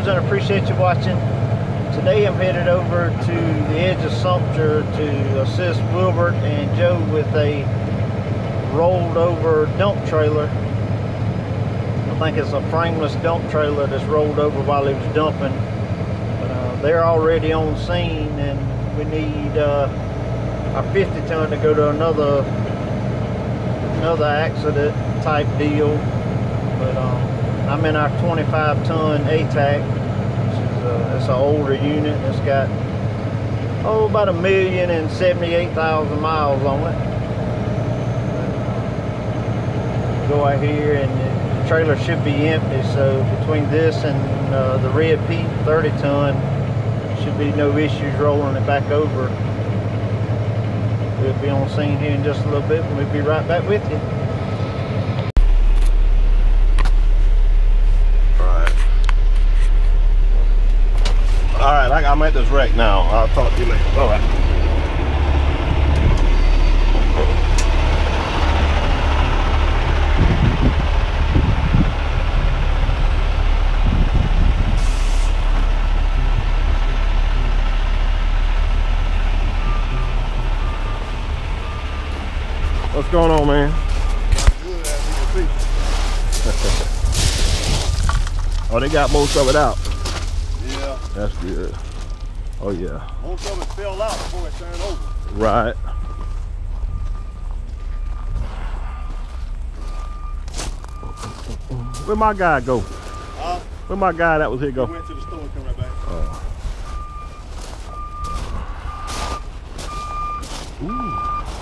and appreciate you watching. Today I'm headed over to the edge of Sumter to assist Wilbert and Joe with a rolled over dump trailer. I think it's a frameless dump trailer that's rolled over while he was dumping. But they're already on scene, and we need our 50 ton to go to another accident type deal. But I'm in our 25 ton ATAC, which is it's an older unit. It's got about 1,078,000 miles on it. Go out here and the trailer should be empty, so between this and the red Pete 30 ton should be no issues rolling it back over. We'll be on scene here in just a little bit, and we'll be right back with you. Alright, I'm at this wreck now. I'll talk to you later. Alright. What's going on, man? Good, as you can see. Oh, they got most of it out. Yeah. That's good. Oh yeah. Most of it fell out before it turned over. Right. Where my guy go? Where my guy that was here go? He went to the store and come right back. Ooh.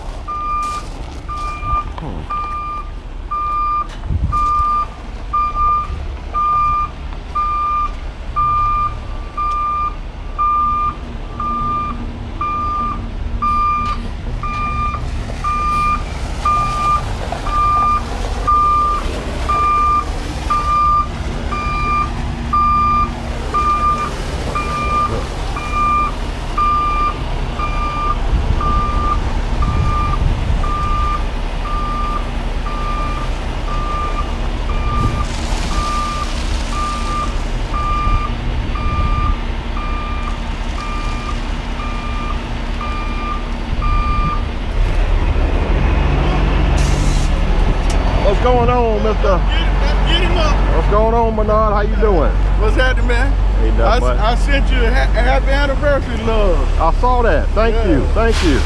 What's going on, Mr.? Get him up. What's going on, Bernard? How you doing? What's happening, man? Ain't nothing much. I sent you a happy anniversary love. I saw that. Thank you. Thank you.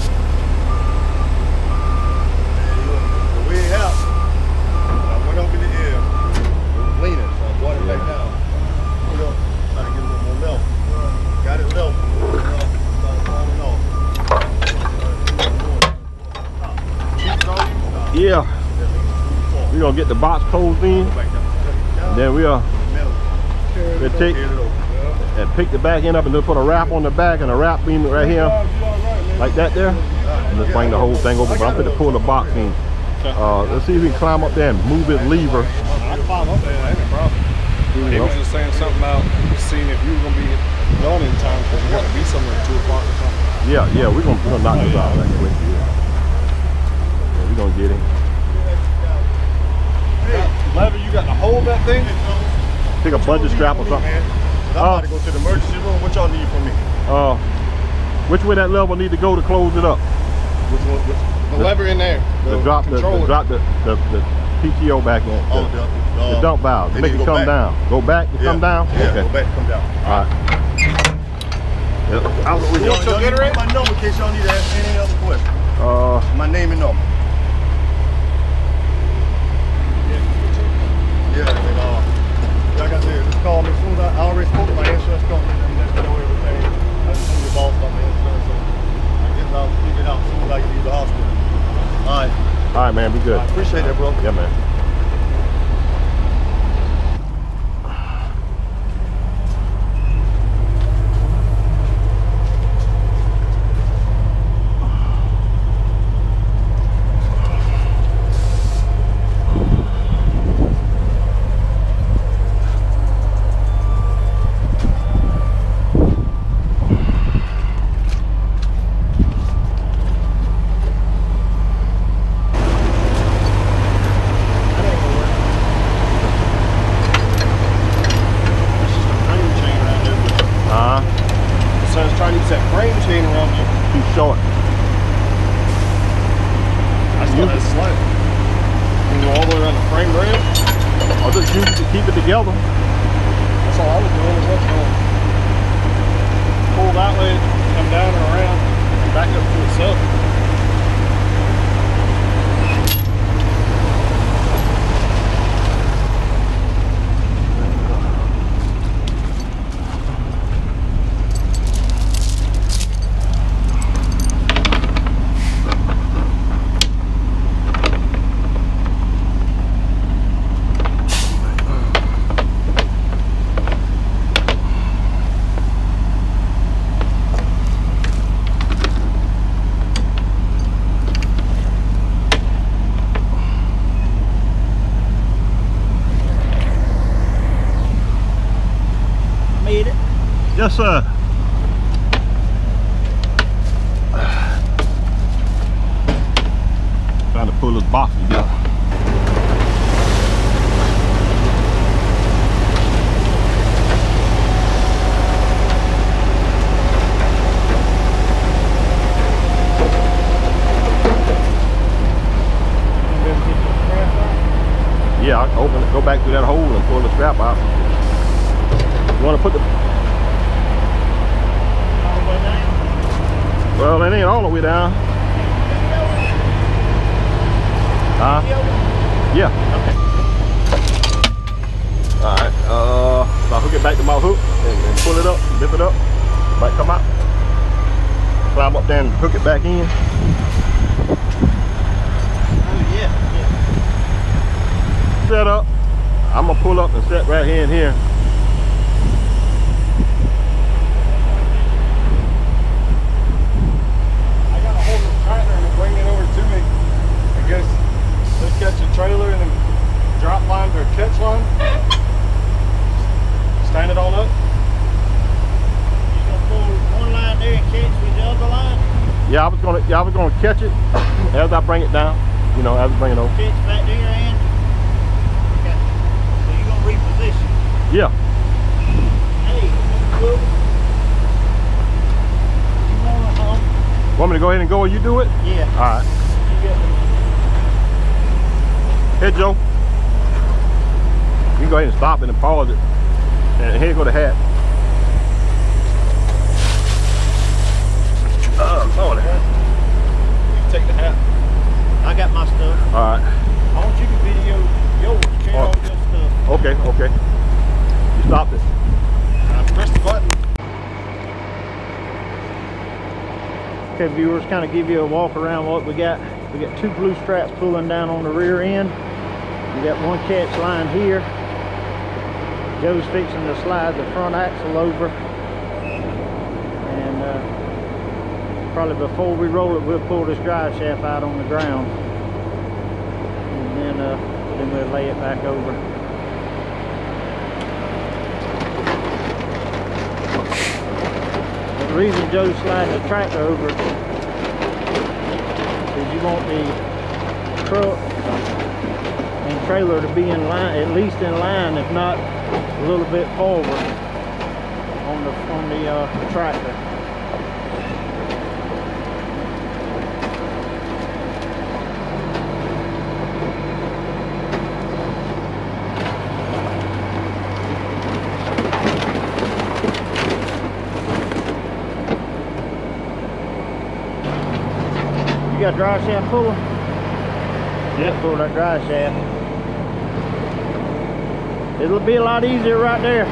Way out. I went up in the air. It was leaning, so I brought it back down. Put up, trying to get a little more level. Got it level. Yeah. We're gonna get the box closed in. Then we'll take and pick the back end up and then put a wrap on the back and a wrap beam right here. Like that there. And just bring the whole thing over. But I'm going to pull the box in. Let's see if we can climb up there and move this lever. I can climb up there, ain't no problem. He was just saying something about seeing if you were going to be done in time because you got to be somewhere at 2 o'clock or something. Yeah, we're gonna knock this out that quick. Yeah, we're gonna get him. Lever, you got to hold that thing? Take a budget strap or something. I'm about to go to the emergency room. What y'all need from me? Which way that lever need to go to close it up? Which one? The lever in there. Drop the PTO back in. The dump valve. Make it come down. Go back to come down? Yeah, okay. go back to come down. All right. Y'all need my number in case y'all need to ask any other question. My name and number. Yeah, and like I said, just call me as soon as I already spoke to my insurance company and let me know everything. I just told the boss about my insurance, so I guess I'll figure it out as soon as I leave the hospital. All right, man, be good. I appreciate that, bro. Yeah, man. probably needs that frame chain around you. Too short. I still have slack. You go all the way around the frame rail. I'll just use it to keep it together. That's all I was doing. Is what's going. Pull that way, come down and around, and back up to itself. Yes, sir. Trying to pull this box together. Yeah, I can open it, go back through that hole and pull the strap out. You want to put the... Well, it ain't all the way down. Huh? Yeah. Okay. Alright, so I'll hook it back to my hook and pull it up, lift it up, might come out. Climb up there and hook it back in. Oh yeah. Set up. I'm gonna pull up and set right here and here. Catch a trailer and then drop line to a catch line. Stand it on up. You gonna pull one line there and catch with the other line? Yeah, I was gonna catch it as I bring it down. You know, as I bring it over. Catch back there and okay. So you gonna reposition? Yeah. Hey, cool. You wanna Want me to go ahead and go or you do it? Yeah. Alright. You got me. Hey Joe, you can go ahead and stop it and pause it. And here go the hat. Oh, Lord. You can take the hat. I got my stuff. Alright. I want you to video yours. Carry all your stuff. Okay, okay. You stopped it. Press the button. Okay, viewers, kind of give you a walk around what we got. We got two blue straps pulling down on the rear end. We got one catch line here. Joe's fixing to slide the front axle over. And probably before we roll it, we'll pull this drive shaft out on the ground. And then we'll lay it back over. The reason Joe's sliding the tractor over is you want the truck and trailer to be in line, at least in line, if not a little bit forward on the tractor. You got a drive shaft puller? Yeah, pull that drive shaft. It'll be a lot easier right there.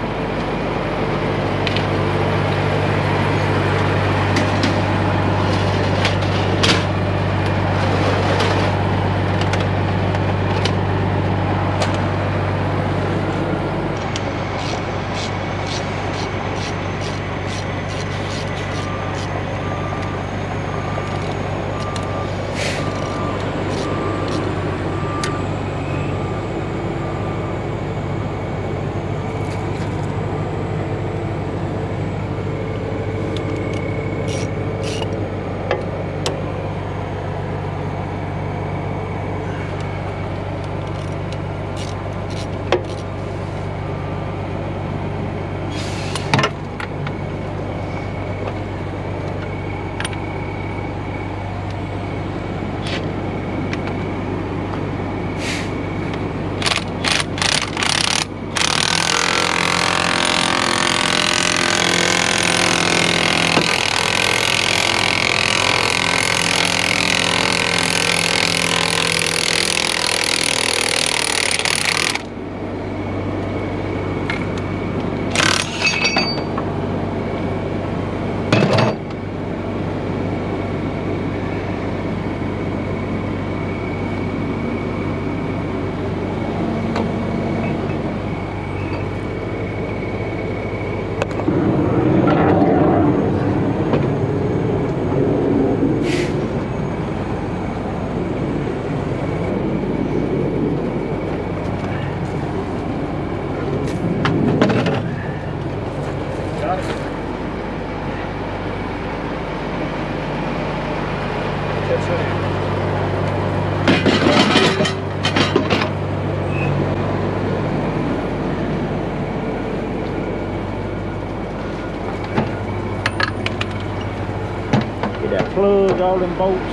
Get that plug, all them bolts.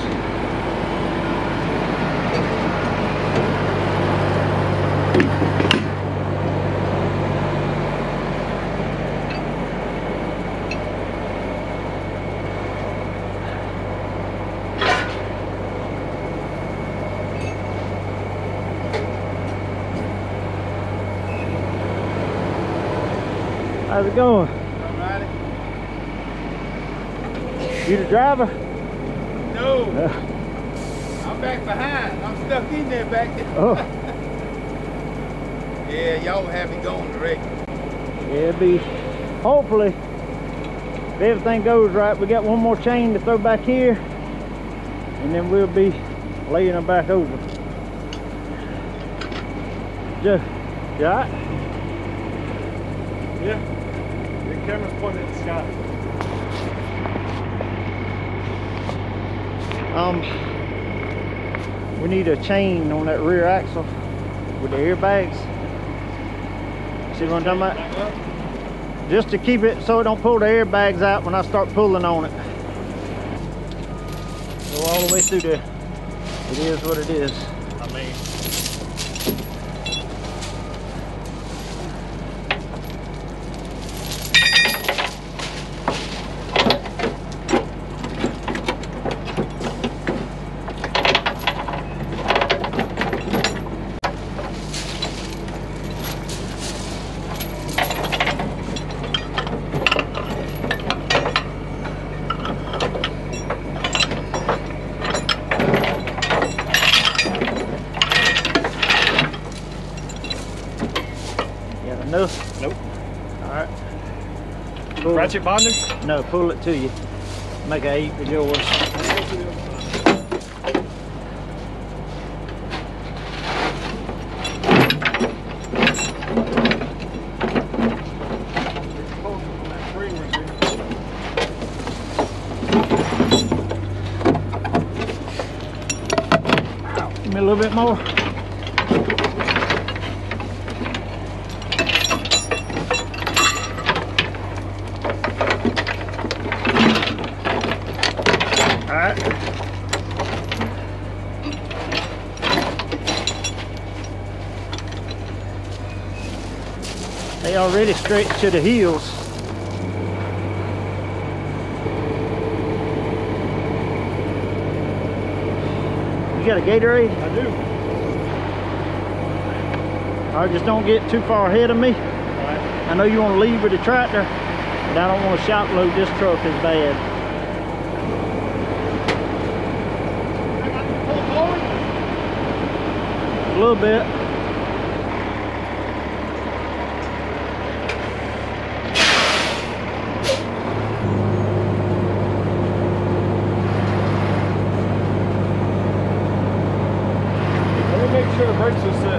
How's it going? Alrighty. You the driver? No. I'm back behind. I'm stuck in there back there. Oh. Yeah, y'all will have me going direct. Yeah, it'll be, hopefully, if everything goes right, we got one more chain to throw back here, and then we'll be laying them back over. Joe, you all right? Yeah. The camera's pointing at the sky. We need a chain on that rear axle with the airbags. See what I'm talking about? Just to keep it so it don't pull the airbags out when I start pulling on it. Go all the way through there. It is what it is. I mean, Enough? nope. All right. Ratchet bonding? No, pull it to you. Make an 8 with yours. Give me a little bit more. They already stretched to the heels. You got a Gatorade? I do. All right, just don't get too far ahead of me. Alright. I know you want to leave with the tractor, but I don't want to shock load this truck as bad. A little bit. Let me make sure the brakes are set.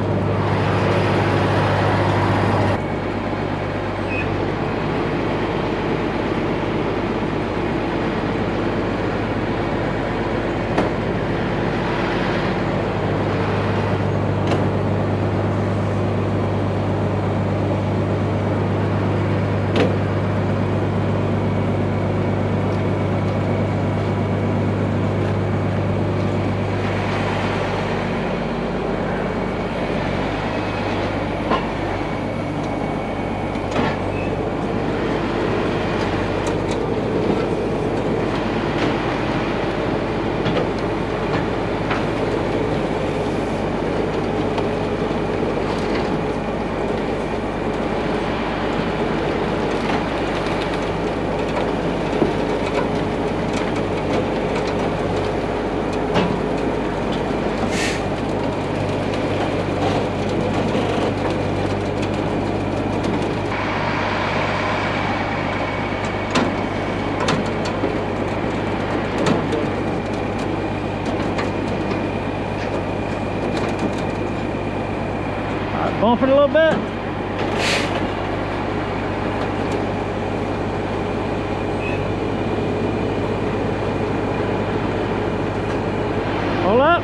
Bump it a little bit. Hold up.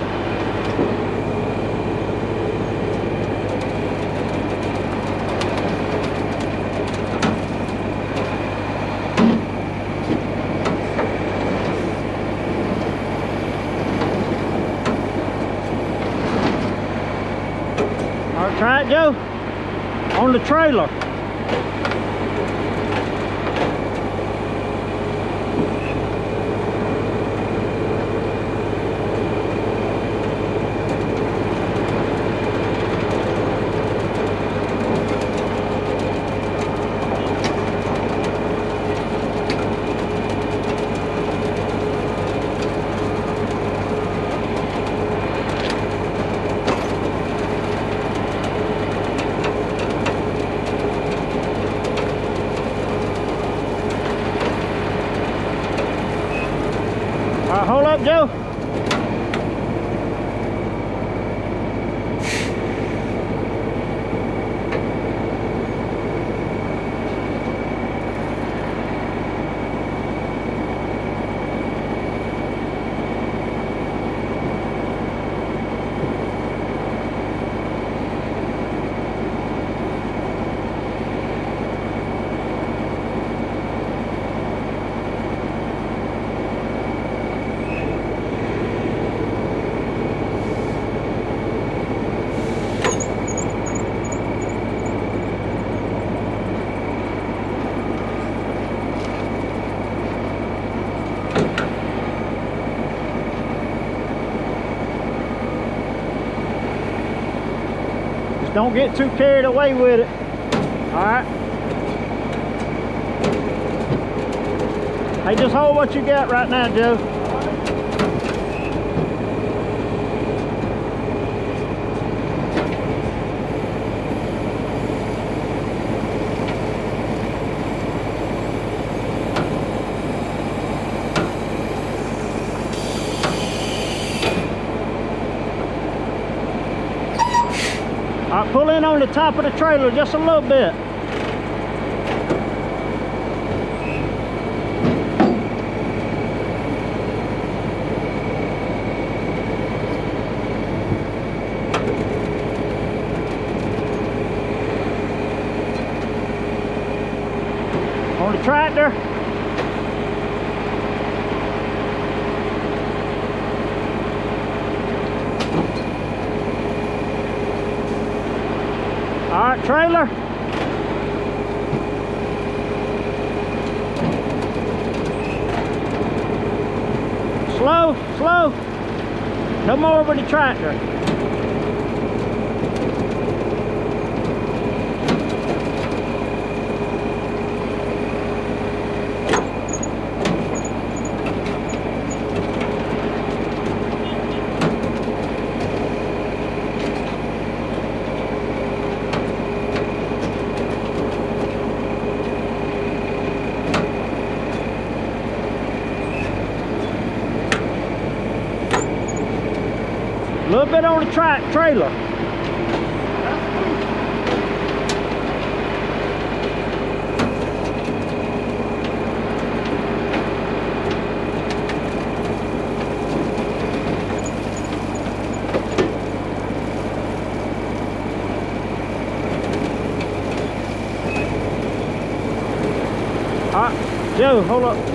Try it, Joe. On the trailer. Hold up, Joe. Don't get too carried away with it. All right. Hey, just hold what you got right now, Joe. All right, pull in on the top of the trailer just a little bit. On the tractor. All right, trailer. Slow, slow. No more with the tractor. A little bit on the trailer. All right, Joe, hold up.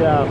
job.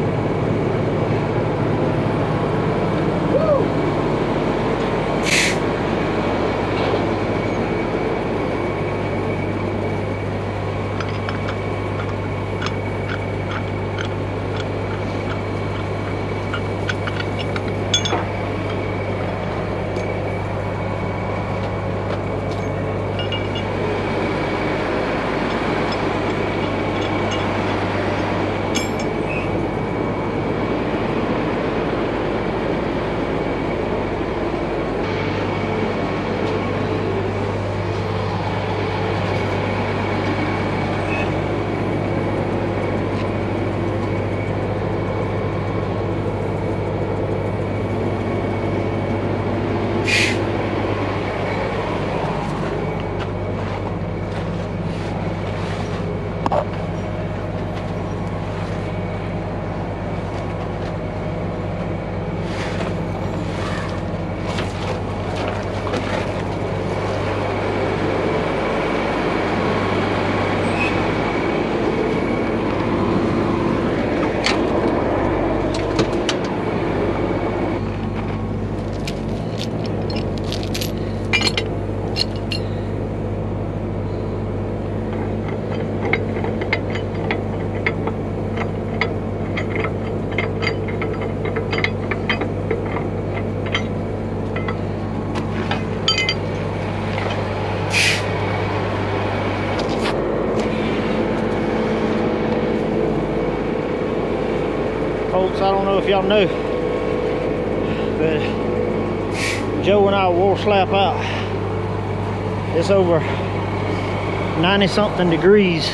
Folks, I don't know if y'all knew, but Joe and I wore slap out. It's over 90 something degrees.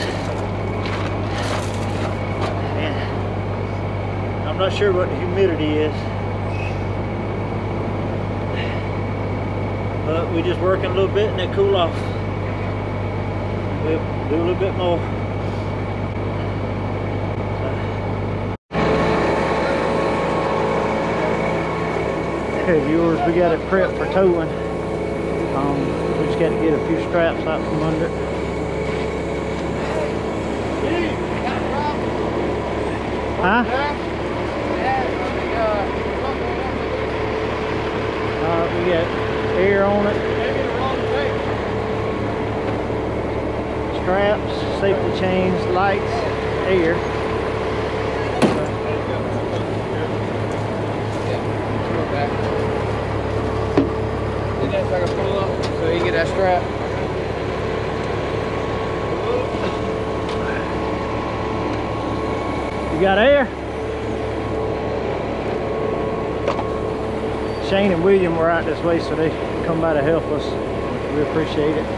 And I'm not sure what the humidity is, but we just working a little bit and it cool off. We'll do a little bit more. Okay, viewers, we got it prepped for towing. We just got to get a few straps out from under it. Huh? We got air on it. Straps, safety chains, lights, air. So I can pull up so you can get that strap. You got air? Shane and William were out this way, so they come by to help us. We appreciate it.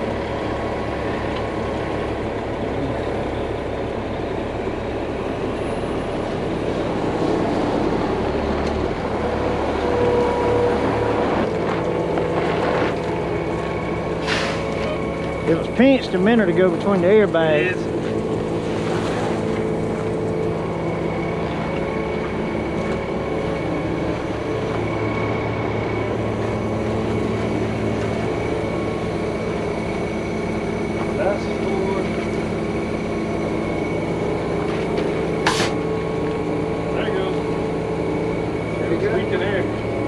It was pinched a minute ago between the airbags. That's for... There it goes. It's leaking air.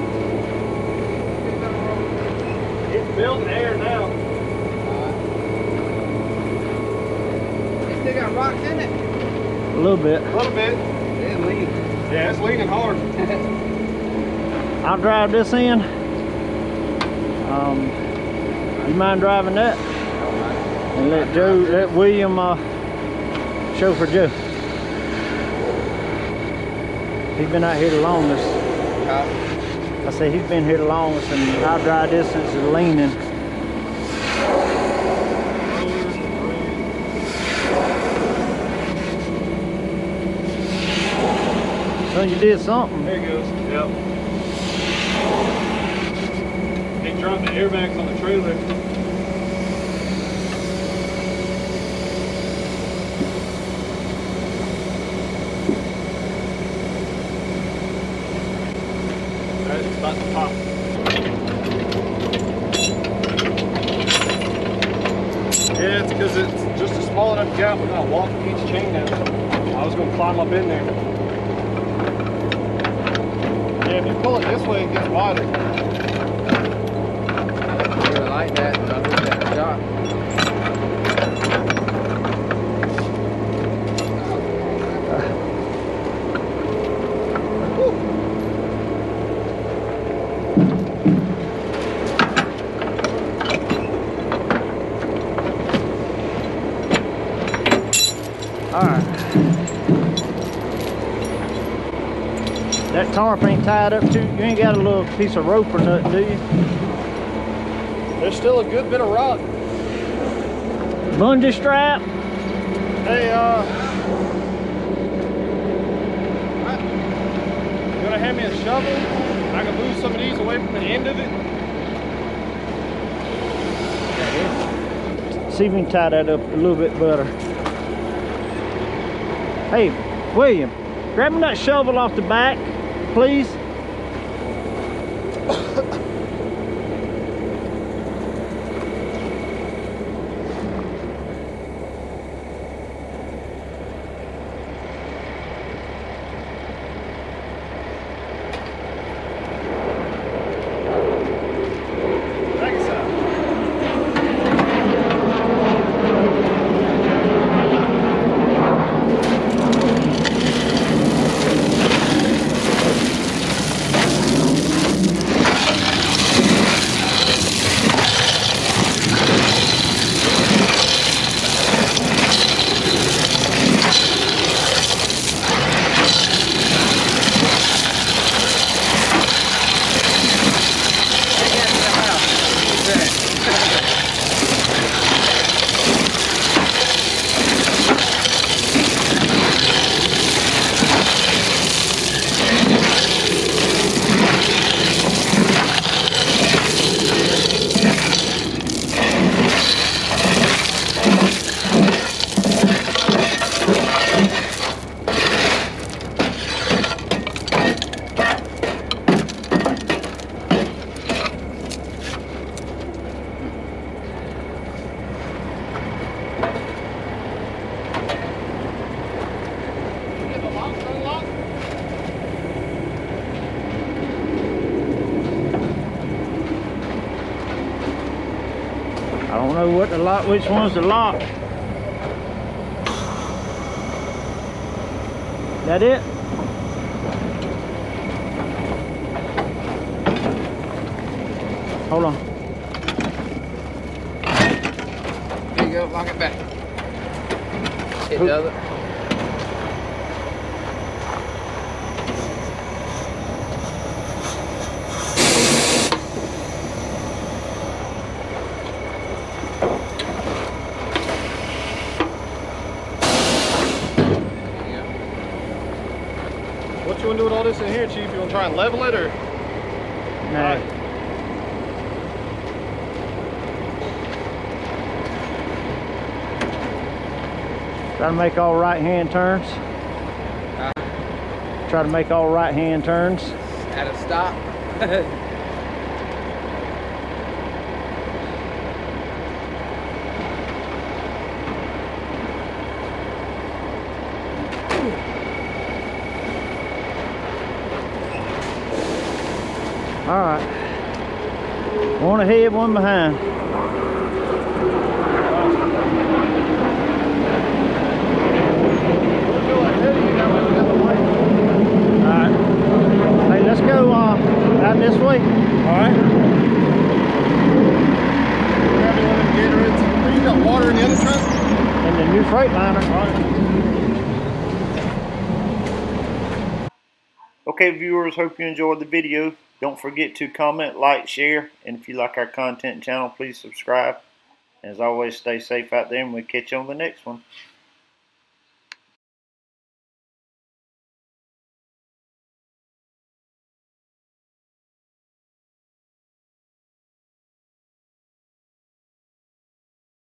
It's building air now. They got rocks in it. A little bit. A little bit. It's lean. Yeah, it's leaning hard. I'll drive this in. You mind driving that? And let William chauffeur Joe. He's been out here the longest. I say he's been here the longest, and I'll drive this since it's leaning. So you did something. There it goes. Yep. They dropped the airbags on the trailer. It's about to pop. Yeah, it's because it's just a small enough gap. We're gonna walk each chain out. I was gonna climb up in there. if you pull it this way, it gets wider. I like that. I looked at the shot. Alright. That tarp ain't tied up too. You ain't got a little piece of rope or nothing, do you? There's still a good bit of rock. Bungee strap? Hey, you gonna hand me a shovel? I can move some of these away from the end of it. See if we can tie that up a little bit better. Hey, William, grab me that shovel off the back, please. I don't know what the lock, which one's the lock. That it? Hold on. There you go, lock it back. It does it. What you want to do with all this in here, Chief? You want to try and level it, or? Nah. Try to make all right-hand turns. Try to make all right-hand turns. At a stop. All right. One ahead, one behind. All right. Hey, let's go out this way. All right. Grab me one of them Gatorades. You got water in the other truck? In the new Freightliner. All right. Okay, viewers, hope you enjoyed the video. Don't forget to comment, like, share, and if you like our content channel, please subscribe. As always, stay safe out there, and we'll catch you on the next one.